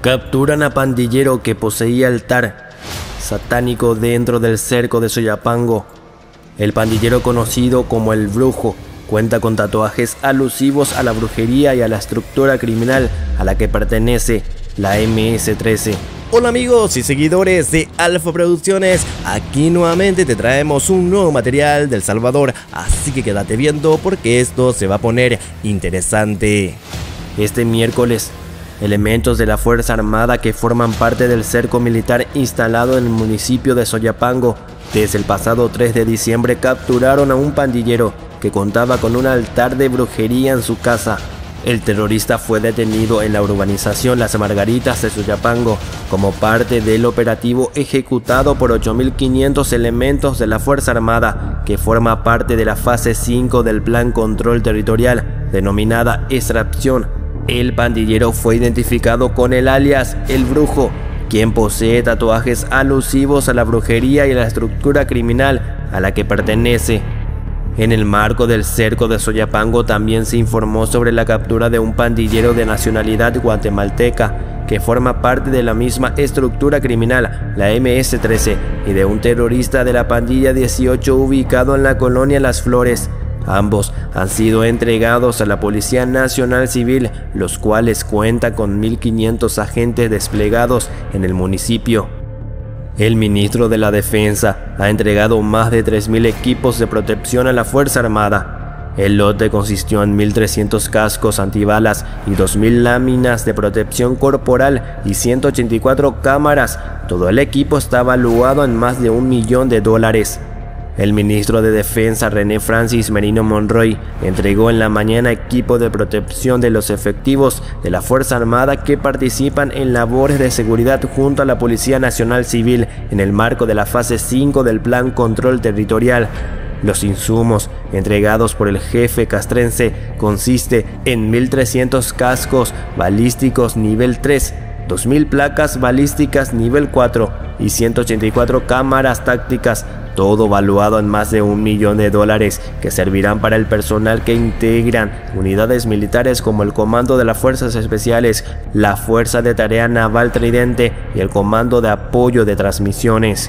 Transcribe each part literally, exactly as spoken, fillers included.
Capturan a pandillero que poseía altar satánico dentro del cerco de Soyapango. El pandillero, conocido como el Brujo, cuenta con tatuajes alusivos a la brujería y a la estructura criminal a la que pertenece la eme ese trece. Hola amigos y seguidores de Alfa Producciones, aquí nuevamente te traemos un nuevo material del Salvador, así que quédate viendo porque esto se va a poner interesante. Este miércoles, elementos de la Fuerza Armada que forman parte del cerco militar instalado en el municipio de Soyapango desde el pasado tres de diciembre capturaron a un pandillero que contaba con un altar de brujería en su casa. El terrorista fue detenido en la urbanización Las Margaritas de Soyapango como parte del operativo ejecutado por ocho mil quinientos elementos de la Fuerza Armada, que forma parte de la fase cinco del Plan Control Territorial, denominada Extracción. El pandillero fue identificado con el alias El Brujo, quien posee tatuajes alusivos a la brujería y a la estructura criminal a la que pertenece. En el marco del cerco de Soyapango también se informó sobre la captura de un pandillero de nacionalidad guatemalteca que forma parte de la misma estructura criminal, la eme ese trece, y de un terrorista de la pandilla dieciocho ubicado en la colonia Las Flores. Ambos han sido entregados a la Policía Nacional Civil, los cuales cuentan con mil quinientos agentes desplegados en el municipio. El ministro de la Defensa ha entregado más de tres mil equipos de protección a la Fuerza Armada. El lote consistió en mil trescientos cascos antibalas y dos mil láminas de protección corporal y ciento ochenta y cuatro cámaras. Todo el equipo está valuado en más de un millón de dólares. El ministro de Defensa, René Francis Merino Monroy, entregó en la mañana equipo de protección de los efectivos de la Fuerza Armada que participan en labores de seguridad junto a la Policía Nacional Civil en el marco de la fase cinco del Plan Control Territorial. Los insumos entregados por el jefe castrense consiste en mil trescientos cascos balísticos nivel tres, dos mil placas balísticas nivel cuatro y ciento ochenta y cuatro cámaras tácticas, todo valuado en más de un millón de dólares, que servirán para el personal que integran unidades militares como el Comando de las Fuerzas Especiales, la Fuerza de Tarea Naval Tridente y el Comando de Apoyo de Transmisiones.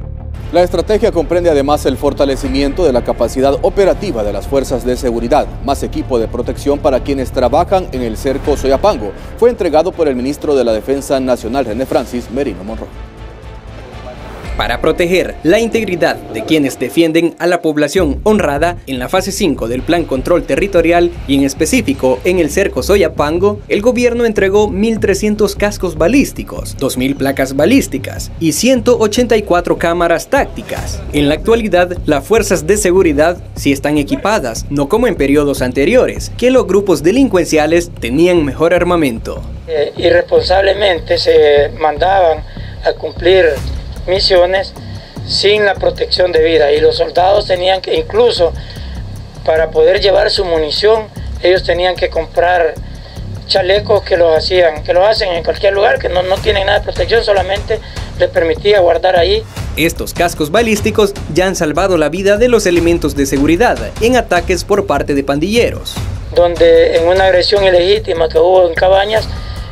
La estrategia comprende además el fortalecimiento de la capacidad operativa de las fuerzas de seguridad, más equipo de protección para quienes trabajan en el cerco Soyapango. Fue entregado por el ministro de la Defensa Nacional, René Francis Merino Monroy. Para proteger la integridad de quienes defienden a la población honrada en la fase cinco del Plan Control Territorial y en específico en el cerco Soyapango, el gobierno entregó mil trescientos cascos balísticos, dos mil placas balísticas y ciento ochenta y cuatro cámaras tácticas. En la actualidad, las fuerzas de seguridad sí están equipadas, no como en periodos anteriores, que los grupos delincuenciales tenían mejor armamento. Eh, irresponsablemente se mandaban a cumplir misiones sin la protección debida, y los soldados tenían que, incluso para poder llevar su munición, ellos tenían que comprar chalecos que los hacían, que lo hacen en cualquier lugar, que no, no tienen nada de protección, solamente les permitía guardar ahí. Estos cascos balísticos ya han salvado la vida de los elementos de seguridad en ataques por parte de pandilleros. Donde en una agresión ilegítima que hubo en Cabañas,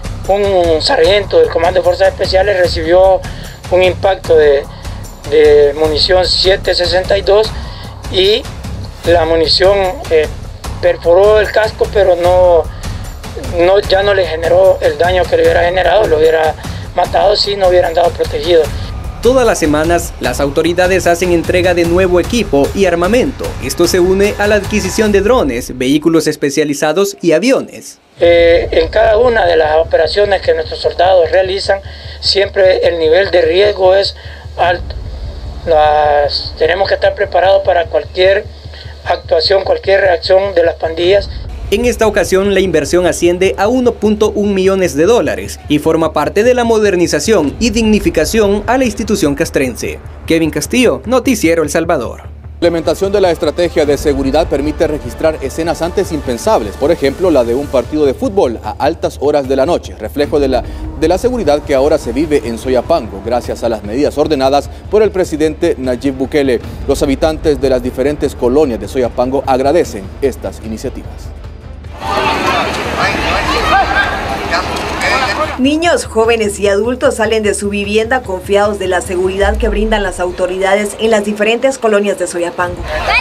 un sargento del Comando de Fuerzas Especiales recibió un impacto de, de munición siete sesenta y dos y la munición eh, perforó el casco, pero no, no, ya no le generó el daño que le hubiera generado, lo hubiera matado si no hubieran dado protegido. Todas las semanas, las autoridades hacen entrega de nuevo equipo y armamento. Esto se une a la adquisición de drones, vehículos especializados y aviones. Eh, en cada una de las operaciones que nuestros soldados realizan, siempre el nivel de riesgo es alto. Las, tenemos que estar preparados para cualquier actuación, cualquier reacción de las pandillas. En esta ocasión la inversión asciende a uno punto uno millones de dólares y forma parte de la modernización y dignificación a la institución castrense. Kevin Castillo, Noticiero El Salvador. La implementación de la estrategia de seguridad permite registrar escenas antes impensables, por ejemplo la de un partido de fútbol a altas horas de la noche, reflejo de la, de la seguridad que ahora se vive en Soyapango gracias a las medidas ordenadas por el presidente Nayib Bukele. Los habitantes de las diferentes colonias de Soyapango agradecen estas iniciativas. Niños, jóvenes y adultos salen de su vivienda confiados de la seguridad que brindan las autoridades en las diferentes colonias de Soyapango.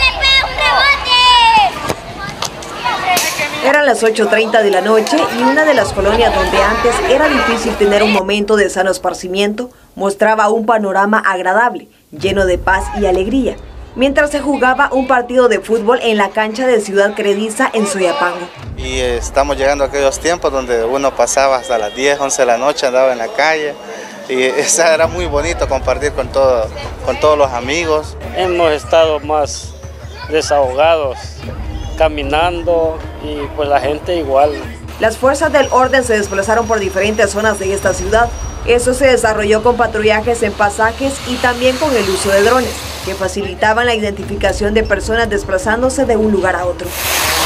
Eran las ocho treinta de la noche y una de las colonias donde antes era difícil tener un momento de sano esparcimiento mostraba un panorama agradable, lleno de paz y alegría, mientras se jugaba un partido de fútbol en la cancha de Ciudad Crediza en Soyapango. Y estamos llegando a aquellos tiempos donde uno pasaba hasta las diez, once de la noche, andaba en la calle, y eso era muy bonito compartir con, todo, con todos los amigos. Hemos estado más desahogados, caminando, y pues la gente igual. Las fuerzas del orden se desplazaron por diferentes zonas de esta ciudad. Eso se desarrolló con patrullajes en pasajes y también con el uso de drones, que facilitaban la identificación de personas desplazándose de un lugar a otro.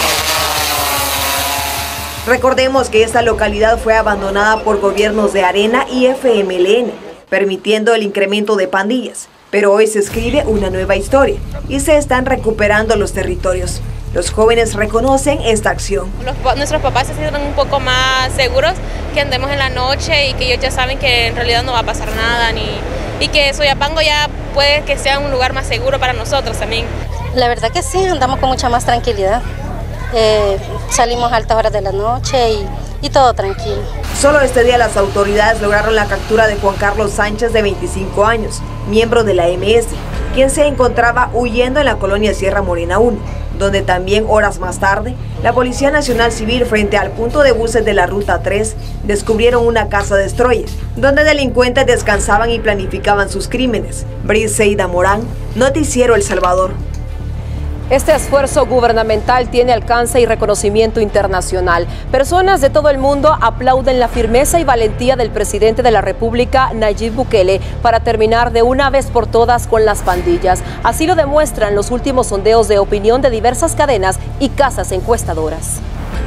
Recordemos que esta localidad fue abandonada por gobiernos de Arena y F M L N, permitiendo el incremento de pandillas. Pero hoy se escribe una nueva historia y se están recuperando los territorios. Los jóvenes reconocen esta acción. Los, nuestros papás se sienten un poco más seguros que andemos en la noche y que ellos ya saben que en realidad no va a pasar nada, ni, y que Soyapango ya puede que sea un lugar más seguro para nosotros también. La verdad que sí, andamos con mucha más tranquilidad. Eh, salimos a altas horas de la noche y, y todo tranquilo. Solo este día las autoridades lograron la captura de Juan Carlos Sánchez, de veinticinco años, miembro de la M S, quien se encontraba huyendo en la colonia Sierra Morena uno, donde también horas más tarde, la Policía Nacional Civil, frente al punto de buses de la Ruta tres, descubrieron una casa destroyer, donde delincuentes descansaban y planificaban sus crímenes. Briseida Morán, Noticiero El Salvador. Este esfuerzo gubernamental tiene alcance y reconocimiento internacional. Personas de todo el mundo aplauden la firmeza y valentía del presidente de la República, Nayib Bukele, para terminar de una vez por todas con las pandillas. Así lo demuestran los últimos sondeos de opinión de diversas cadenas y casas encuestadoras.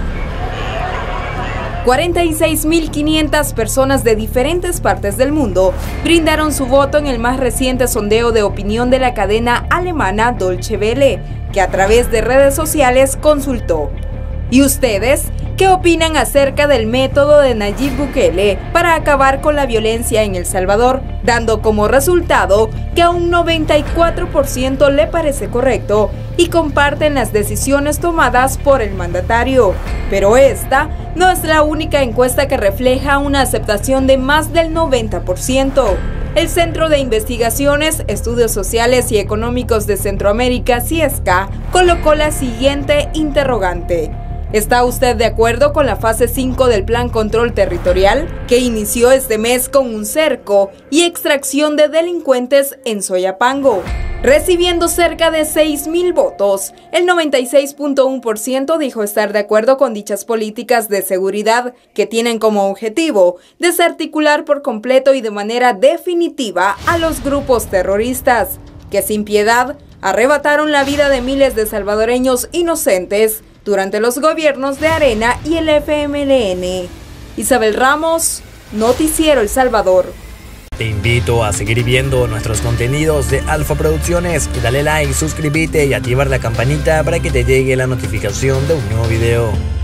cuarenta y seis mil quinientas personas de diferentes partes del mundo brindaron su voto en el más reciente sondeo de opinión de la cadena alemana Deutsche Welle, que a través de redes sociales consultó. ¿Y ustedes qué opinan acerca del método de Nayib Bukele para acabar con la violencia en El Salvador, dando como resultado que a un noventa y cuatro por ciento le parece correcto y comparten las decisiones tomadas por el mandatario? Pero esta no es la única encuesta que refleja una aceptación de más del noventa por ciento. El Centro de Investigaciones, Estudios Sociales y Económicos de Centroamérica, CIESCA, colocó la siguiente interrogante. ¿Está usted de acuerdo con la fase cinco del Plan Control Territorial, que inició este mes con un cerco y extracción de delincuentes en Soyapango? Recibiendo cerca de seis mil votos, el noventa y seis punto uno por ciento dijo estar de acuerdo con dichas políticas de seguridad, que tienen como objetivo desarticular por completo y de manera definitiva a los grupos terroristas, que sin piedad arrebataron la vida de miles de salvadoreños inocentes durante los gobiernos de Arena y el F M L N. Isabel Ramos, Noticiero El Salvador. Te invito a seguir viendo nuestros contenidos de Alfa Producciones y dale like, suscríbete y activar la campanita para que te llegue la notificación de un nuevo video.